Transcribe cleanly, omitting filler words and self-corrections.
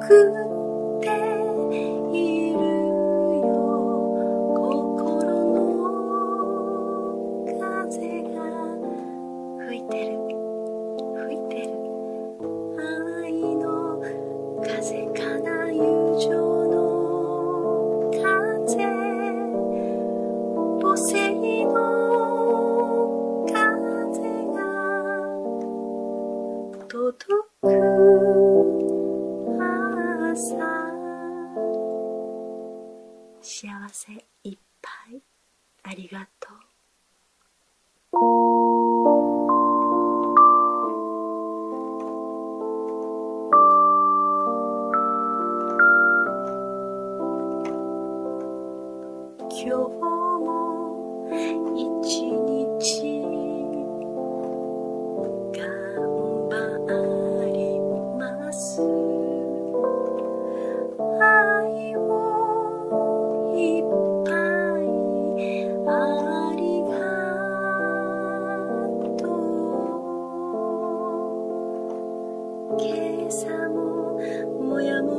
っているよ。心の風が吹いてる吹いてる。愛の風かな、友情の風。母性の風が届く朝。幸せいっぱいありがとう。今日も一日頑張ります。愛をいっぱいありがとう。今朝ももやも